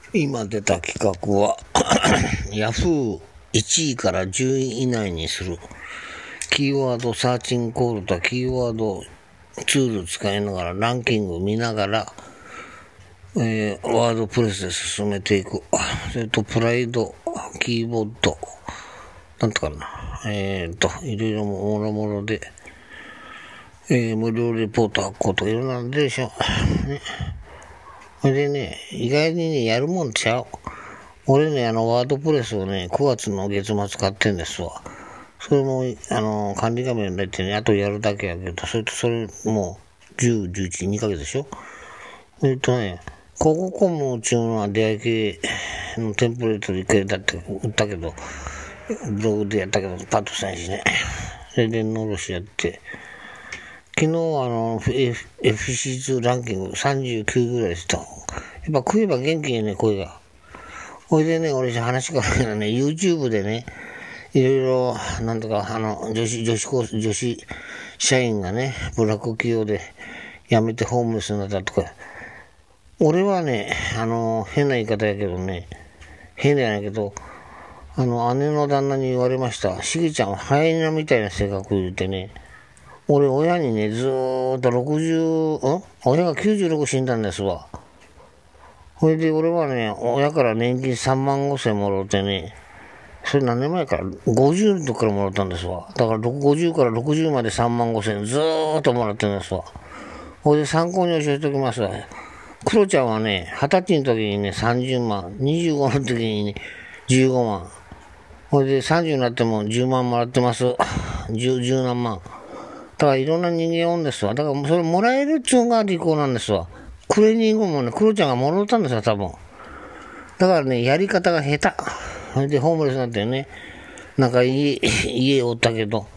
今出た企画はヤフー1位から10位以内にするキーワードサーチングコードとキーワードツール使いながらランキング見ながら、ワードプレスで進めていく。それとプライドキーボードなんとかな、いろいろもろもろで、無料レポート発行とかいろんなのでしょね。それでね、意外にね、やるもんちゃう。俺ね、ワードプレスをね、9月の月末買ってんですわ。それも、管理画面でってね、あとやるだけやけど、それもう、10、11、2ヶ月でしょ。ね、広告コムっていうのは出会い系のテンプレートで一回だって売ったけど、ブログでやったけど、パッとせんしね。それでノロシやって、昨日FC2 ランキング39ぐらいでした。やっぱ食えば元気やね、声が。ほいでね、俺話からね、YouTube でね、いろいろ、なんとか、女子社員がね、ブラック企業で辞めてホームレスになったとか。俺はね、変な言い方やけどね、変じゃないけど、姉の旦那に言われました。しげちゃんはハイエナみたいな性格言うてね、俺、親にね、ずーっと親が96死んだんですわ。それで俺はね、親から年金3万5千もらってね、それ何年前から ?50 の時からもらったんですわ。だから50から60まで3万5千ずーっともらってるんですわ。それで参考に教えておきますわ。クロちゃんはね、20歳の時にね、30万、25の時にね、15万。それで30になっても10万もらってます。10何万。だからいろんな人間おんですわ。だからそれもらえるっちゅうのが利口なんですわ。クレーニングもね、クロちゃんがもらったんですよ、多分。だからね、やり方が下手。それでホームレスになってね、なんか家おったけど、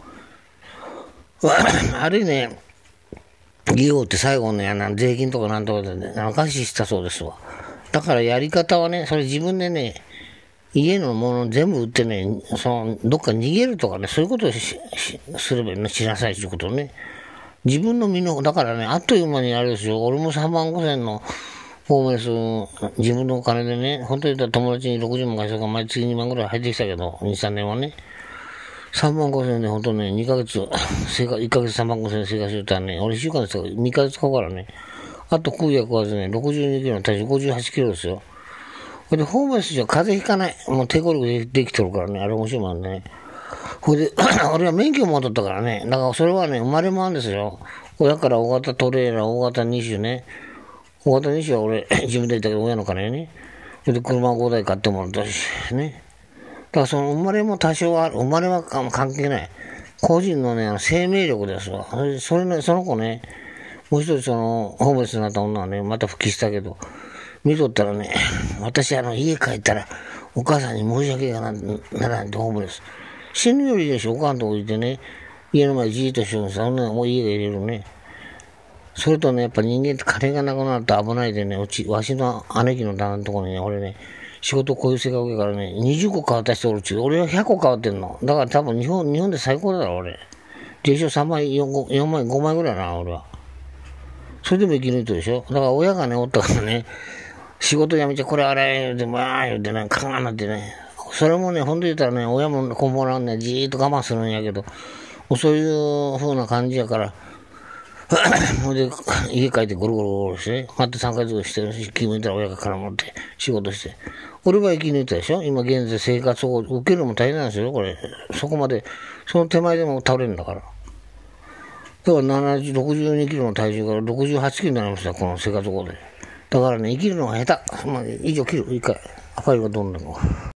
あれね、家おって最後ね、税金とかなんとかでね、餓死したそうですわ。だからやり方はね、それ自分でね、家のもの全部売ってね、どっか逃げるとかね、そういうことをすればね、しなさいということをね。自分の身の、だからね、あっという間にあれですよ、俺も3万5千のホームレス、自分のお金でね、本当に言ったら友達に60万返したから毎月2万ぐらい入ってきたけど、2、3年はね。3万5千で本当ね、2ヶ月、1ヶ月3万5千生活してたらね、俺1週間ですから2ヶ月かかるからね。あと食うや食わずね、62キロの体重58キロですよ。で、ホームレスじゃ風邪ひかない。もう抵抗力できてるからね、あれ面白いもんね。ほいで、俺は免許も取ったからね、だからそれはね、生まれもあるんですよ。親から大型トレーラー、大型2種ね。大型2種は俺、自分で言ったけど親の金ね。それで車5台買ってもらったし、ね。だからその生まれも多少はある。生まれは関係ない。個人のね、生命力ですわ。それね、その子ね、もう一人ホームレスになった女はね、また復帰したけど、見とったらね、私家帰ったら、お母さんに申し訳がならんってホームレス。死ぬよりでしょ、お母さんとこいてね、家の前じーっとしてるんですよ。もう家が入れるね。それとね、やっぱ人間って金がなくなると危ないでね、わしの姉貴の旦那のところにね、俺ね、仕事こういう性格やからね、20個変わった人おるっちゅう。俺は100個変わってんの。だから多分日本で最高だろ、俺。月賞3万、4万、5万ぐらいな、俺は。それでも生き抜いてるでしょ。だから親がね、おったからね、仕事辞めてこれ洗え、でも、言うてね、カーンなってね。それもね、ほんと言ったらね、親もこもらんね、じーっと我慢するんやけど、そういう風な感じやから、ほんで、家帰ってゴロゴロゴロして、また3ヶ月してるし、気分いたら親が絡まって仕事して。俺は生き抜いたでしょ。今現在生活を受けるのも大変なんですよ、これ。そこまで、その手前でも倒れるんだから。だから62キロの体重から68キロになりました、この生活保護で。だからね、生きるのが下手。まあ、以上切る、一回。ファイルがどんなのか。